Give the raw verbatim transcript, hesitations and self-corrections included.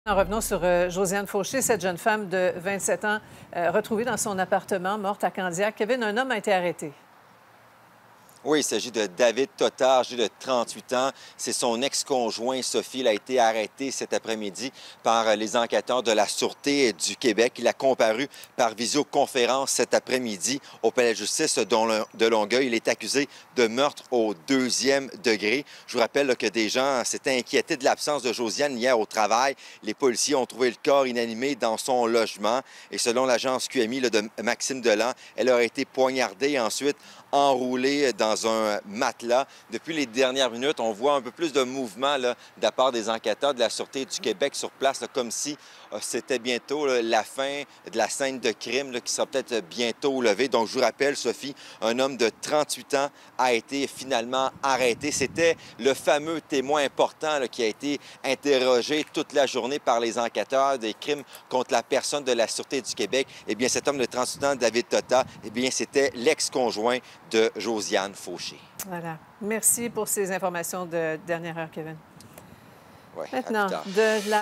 Revenons sur euh, Josiane Fauché, cette jeune femme de vingt-sept ans euh, retrouvée dans son appartement, morte à Candiac. Kevin, un homme a été arrêté. Oui, il s'agit de David Totard, âgé de trente-huit ans. C'est son ex-conjoint, Sophie. Il a été arrêté cet après-midi par les enquêteurs de la Sûreté du Québec. Il a comparu par visioconférence cet après-midi au palais de justice de Longueuil. Il est accusé de meurtre au deuxième degré. Je vous rappelle là, que des gens s'étaient inquiétés de l'absence de Josiane hier au travail. Les policiers ont trouvé le corps inanimé dans son logement. Et selon l'agence Q M I là, de Maxime Delan, elle aurait été poignardée et ensuite enroulée dans un matelas. Depuis les dernières minutes, on voit un peu plus de mouvement là, de la part des enquêteurs de la Sûreté du Québec sur place, là, comme si euh, c'était bientôt là, la fin de la scène de crime là, qui sera peut-être bientôt levée. Donc, je vous rappelle, Sophie, un homme de trente-huit ans a été finalement arrêté. C'était le fameux témoin important là, qui a été interrogé toute la journée par les enquêteurs des crimes contre la personne de la Sûreté du Québec. Eh bien, cet homme de trente-huit ans, David Totard, eh bien, c'était l'ex-conjoint de Josiane Fauché. Voilà. Merci pour ces informations de dernière heure, Kevin. Ouais, Maintenant, à plus tard. de la